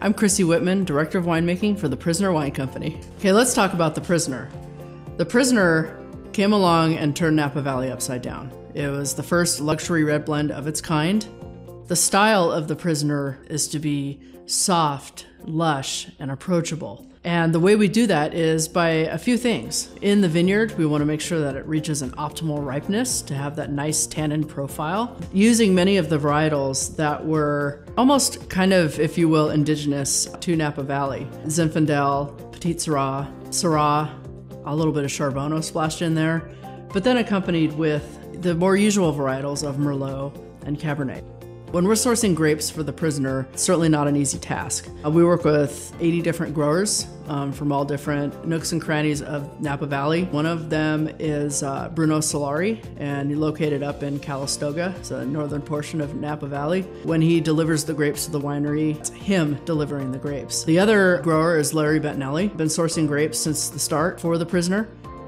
I'm Chrissy Whitman, Director of Winemaking for The Prisoner Wine Company. Okay, let's talk about The Prisoner. The Prisoner came along and turned Napa Valley upside down. It was the first luxury red blend of its kind. The style of The Prisoner is to be soft, lush, and approachable. And the way we do that is by a few things. In the vineyard, we want to make sure that it reaches an optimal ripeness to have that nice tannin profile. Using many of the varietals that were almost kind of, if you will, indigenous to Napa Valley. Zinfandel, Petite Syrah, Syrah, a little bit of Charbonneau splashed in there, but then accompanied with the more usual varietals of Merlot and Cabernet. When we're sourcing grapes for The Prisoner, it's certainly not an easy task. We work with 80 different growers from all different nooks and crannies of Napa Valley. One of them is Bruno Solari, and he's located up in Calistoga, it's a northern portion of Napa Valley. When he delivers the grapes to the winery, it's him delivering the grapes. The other grower is Larry Bettinelli, been sourcing grapes since the start for The Prisoner.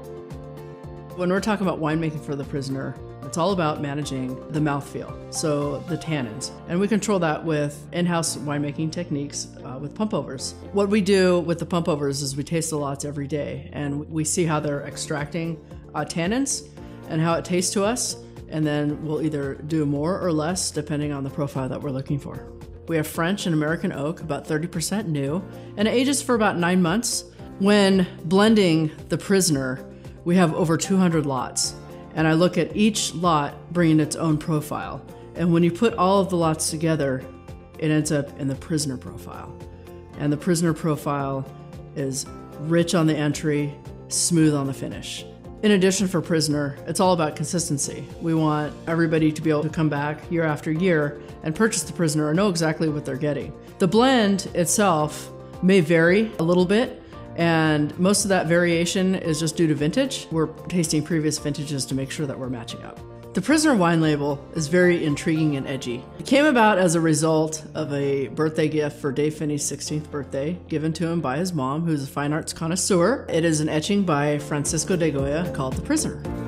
When we're talking about winemaking for The Prisoner, it's all about managing the mouthfeel, so the tannins. And we control that with in-house winemaking techniques with pump overs. What we do with the pump overs is we taste the lots every day, and we see how they're extracting tannins and how it tastes to us, and then we'll either do more or less depending on the profile that we're looking for. We have French and American oak, about 30% new, and it ages for about 9 months. When blending The Prisoner, we have over 200 lots. And I look at each lot bringing its own profile. And when you put all of the lots together, it ends up in the Prisoner profile. And the Prisoner profile is rich on the entry, smooth on the finish. In addition, for Prisoner, it's all about consistency. We want everybody to be able to come back year after year and purchase the Prisoner and know exactly what they're getting. The blend itself may vary a little bit, and most of that variation is just due to vintage. We're tasting previous vintages to make sure that we're matching up. The Prisoner wine label is very intriguing and edgy. It came about as a result of a birthday gift for Dave Finney's 16th birthday, given to him by his mom, who's a fine arts connoisseur. It is an etching by Francisco de Goya called The Prisoner.